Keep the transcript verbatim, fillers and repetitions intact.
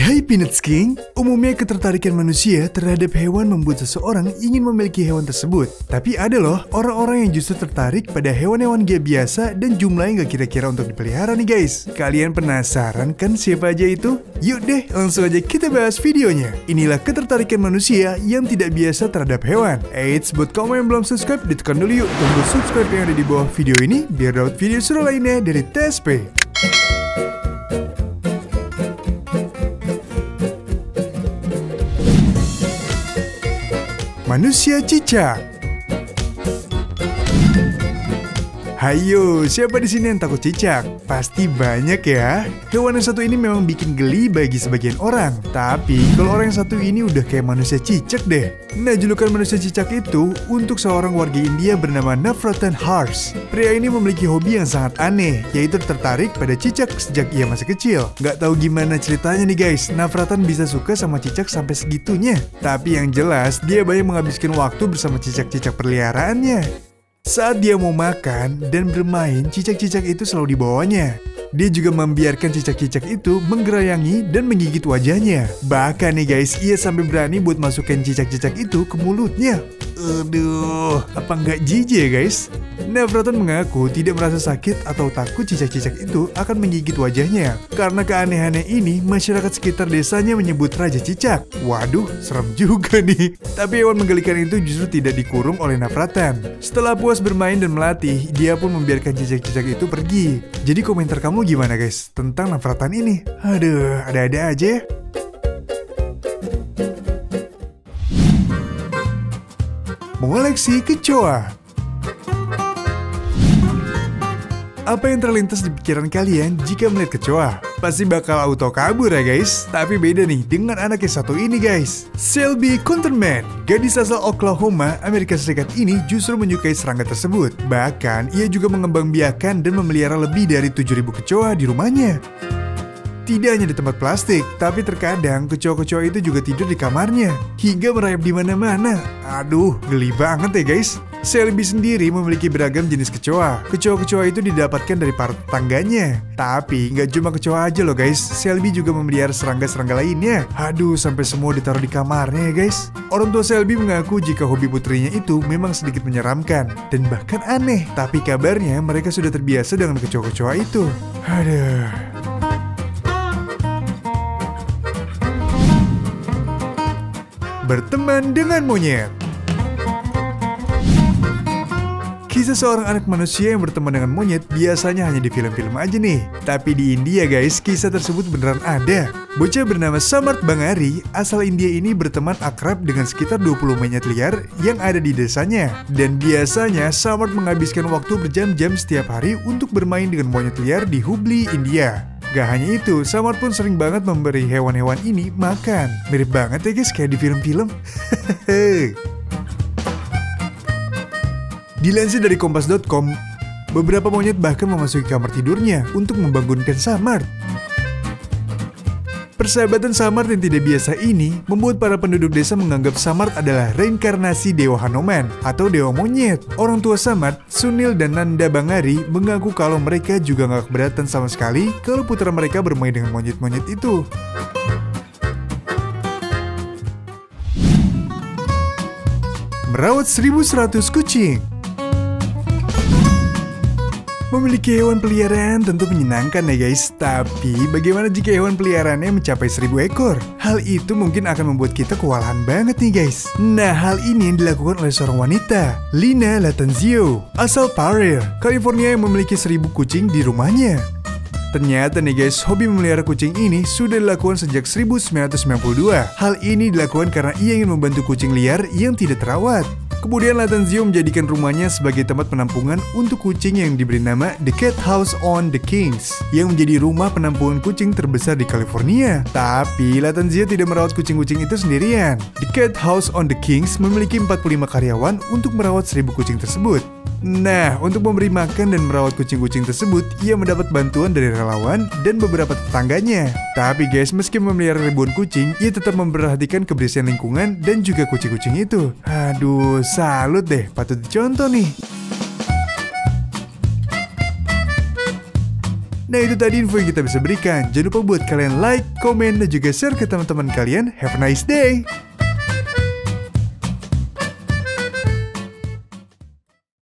Hai Peanuts King, umumnya ketertarikan manusia terhadap hewan membuat seseorang ingin memiliki hewan tersebut. Tapi ada loh orang-orang yang justru tertarik pada hewan-hewan gak biasa dan jumlahnya gak kira-kira untuk dipelihara nih guys. Kalian penasaran kan siapa aja itu? Yuk deh langsung aja kita bahas videonya. Inilah ketertarikan manusia yang tidak biasa terhadap hewan. Eits, buat kamu yang belum subscribe, ditekan dulu yuk tombol subscribe yang ada di bawah video ini biar dapat video seru lainnya dari T S P. Manusia cicak. Hayo, siapa di sini yang takut cicak? Pasti banyak ya. Hewan yang satu ini memang bikin geli bagi sebagian orang. Tapi kalau orang yang satu ini udah kayak manusia cicak deh. Nah, julukan manusia cicak itu untuk seorang warga India bernama Navratan Hars. Pria ini memiliki hobi yang sangat aneh, yaitu tertarik pada cicak sejak ia masih kecil. Gak tahu gimana ceritanya nih guys, Navratan bisa suka sama cicak sampai segitunya. Tapi yang jelas, dia banyak menghabiskan waktu bersama cicak-cicak peliharaannya. Saat dia mau makan dan bermain, cicak-cicak itu selalu dibawanya. Dia juga membiarkan cicak-cicak itu menggerayangi dan menggigit wajahnya. Bahkan nih guys, ia sampai berani buat masukin cicak-cicak itu ke mulutnya. Aduh, apa nggak jijik ya guys? Navratan mengaku tidak merasa sakit atau takut cicak-cicak itu akan menggigit wajahnya. Karena keanehannya ini, masyarakat sekitar desanya menyebut Raja Cicak. Waduh, serem juga nih. Tapi hewan menggelikan itu justru tidak dikurung oleh Navratan. Setelah puas bermain dan melatih, dia pun membiarkan cicak-cicak itu pergi. Jadi komentar kamu gimana guys tentang Navratan ini? Aduh, ada-ada aja ya. Mengoleksi kecoa. Apa yang terlintas di pikiran kalian jika melihat kecoa? Pasti bakal auto kabur ya guys. Tapi beda nih dengan anak yang satu ini guys. Shelby Counterman, gadis asal Oklahoma, Amerika Serikat ini justru menyukai serangga tersebut. Bahkan ia juga mengembangbiakan dan memelihara lebih dari tujuh ribu kecoa di rumahnya. Tidak hanya di tempat plastik, tapi terkadang kecoa-kecoa itu juga tidur di kamarnya hingga merayap di mana-mana. Aduh, geli banget ya guys. Shelby sendiri memiliki beragam jenis kecoa. Kecoa-kecoa itu didapatkan dari para tetangganya. Tapi nggak cuma kecoa aja loh guys, Shelby juga memelihara serangga-serangga lainnya. Aduh, sampai semua ditaruh di kamarnya ya guys. Orang tua Shelby mengaku jika hobi putrinya itu memang sedikit menyeramkan dan bahkan aneh. Tapi kabarnya mereka sudah terbiasa dengan kecoa-kecoa itu. Aduh. Berteman dengan monyet. Kisah seorang anak manusia yang berteman dengan monyet biasanya hanya di film-film aja nih. Tapi di India guys, kisah tersebut beneran ada. Bocah bernama Samart Bangari, asal India ini berteman akrab dengan sekitar dua puluh monyet liar yang ada di desanya. Dan biasanya Samart menghabiskan waktu berjam-jam setiap hari untuk bermain dengan monyet liar di Hubli, India. Gak hanya itu, Samart pun sering banget memberi hewan-hewan ini makan. Mirip banget ya guys kayak di film-film. Dilansir dari kompas dot com, beberapa monyet bahkan memasuki kamar tidurnya untuk membangunkan Samart. Persahabatan Samart yang tidak biasa ini membuat para penduduk desa menganggap Samart adalah reinkarnasi Dewa Hanuman atau Dewa Monyet. Orang tua Samart, Sunil dan Nanda Bangari, mengaku kalau mereka juga gak keberatan sama sekali kalau putra mereka bermain dengan monyet-monyet itu. Merawat seribu seratus kucing. Memiliki hewan peliharaan tentu menyenangkan ya guys. Tapi bagaimana jika hewan peliharaannya mencapai seribu ekor? Hal itu mungkin akan membuat kita kewalahan banget nih guys. Nah, hal ini yang dilakukan oleh seorang wanita, Lina Latanzio, asal Pria, California, yang memiliki seribu kucing di rumahnya. Ternyata nih guys, hobi memelihara kucing ini sudah dilakukan sejak seribu sembilan ratus sembilan puluh dua. Hal ini dilakukan karena ia ingin membantu kucing liar yang tidak terawat. Kemudian Latanzio menjadikan rumahnya sebagai tempat penampungan untuk kucing yang diberi nama The Cat House on the Kings, yang menjadi rumah penampungan kucing terbesar di California. Tapi Latanzio tidak merawat kucing-kucing itu sendirian. The Cat House on the Kings memiliki empat puluh lima karyawan untuk merawat seribu kucing tersebut. Nah, untuk memberi makan dan merawat kucing-kucing tersebut, ia mendapat bantuan dari relawan dan beberapa tetangganya. Tapi guys, meski memelihara ribuan kucing, ia tetap memperhatikan kebersihan lingkungan dan juga kucing-kucing itu. Aduh, salut deh, patut dicontoh nih. Nah itu tadi info yang kita bisa berikan. Jangan lupa buat kalian like, komen, dan juga share ke teman-teman kalian. Have a nice day!